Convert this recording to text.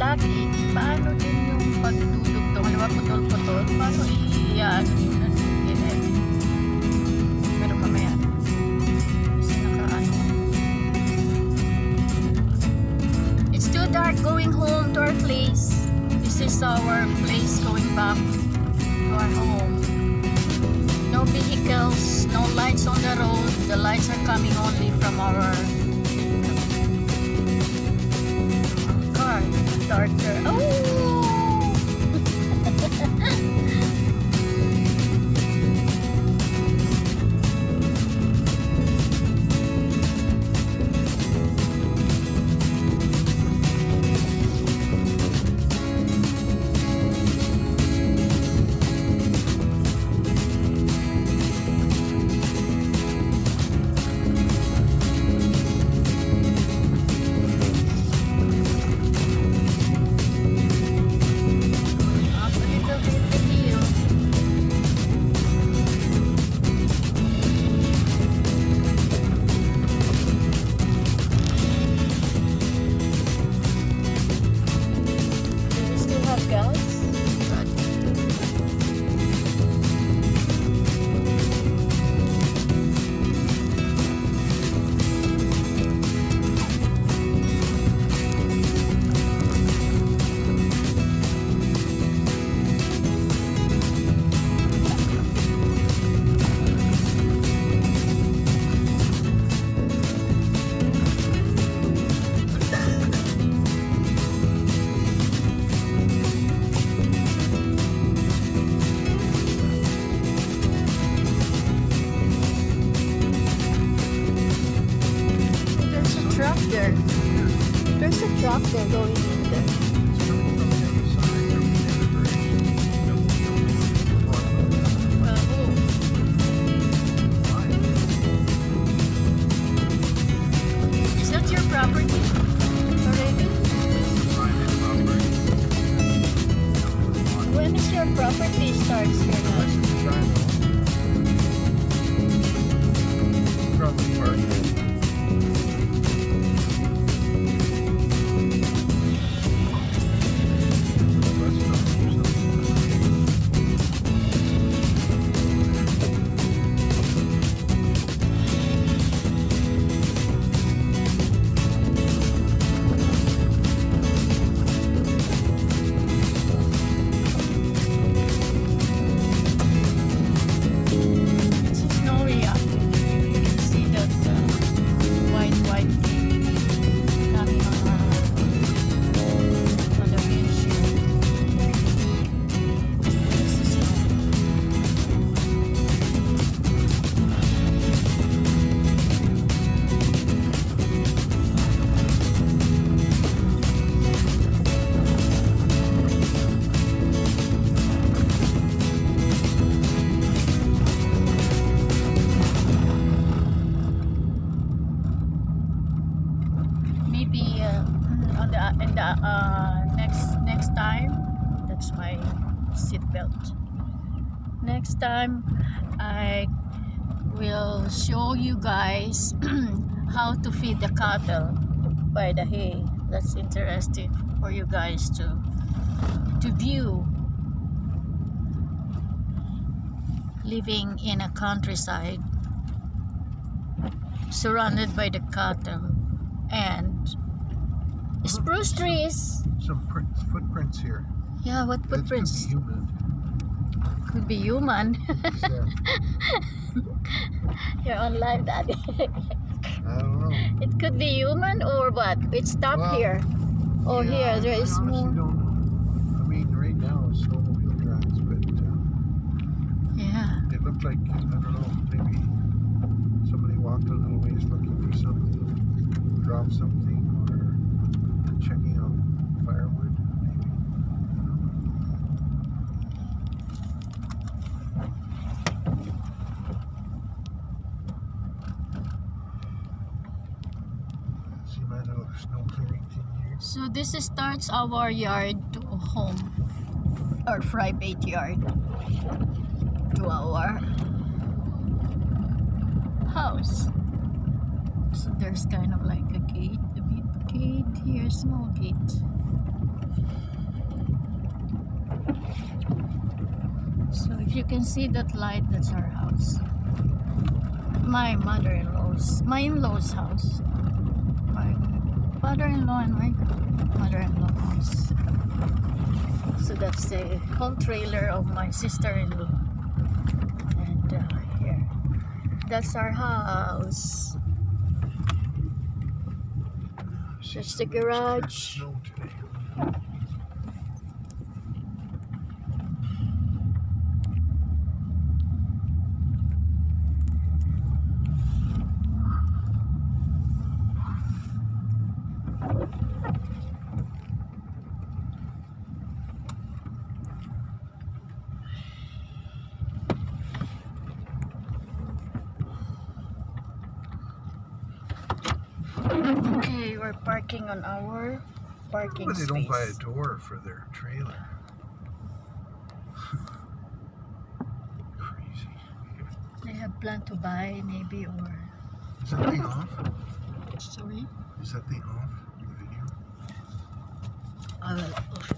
lagi, paano din yung pagdudugtong? Halimbawa putol-putol, paano i-ano yun? Pero mamaya, kasi naka-ano. It's too dark going home to our place. This is our place going back to our home. No vehicles, no lights on the road. The lights are coming only from our car. Darker. Oh! There's a truck there going in there. Is that your property already? When is your property starts here now? Probably parked. Next time, that's my seat belt. Next time I will show you guys how to feed the cattle by the hay. That's interesting for you guys to view, living in a countryside surrounded by the cattle and spruce trees. Some footprints here. Yeah, what footprints? Could be Could human. be human. You're on live, Daddy. I don't know. It could be human or what? It stopped here. Oh, yeah, here there is I honestly more. don't know. I mean, right now it's snowmobile drives, but Yeah. it looked like, I don't know, maybe somebody walked a little ways looking for something, dropped something, or checking out firewood, maybe. See my little snow clearing thing here. So this starts our yard to home, or private yard to our house. So there's kind of like a gate, a big gate here, small gate. So if you can see that light, that's our house. My mother-in-law's, my in-law's house. My father-in-law and my mother-in-law house. So that's the home trailer of my sister-in-law. And here, that's our house. That's the garage. Okay, we're parking on our parking space. They don't buy a door for their trailer. Crazy. They have planned to buy maybe, or... Is that thing off? Sorry? Is that thing off? The video? I will off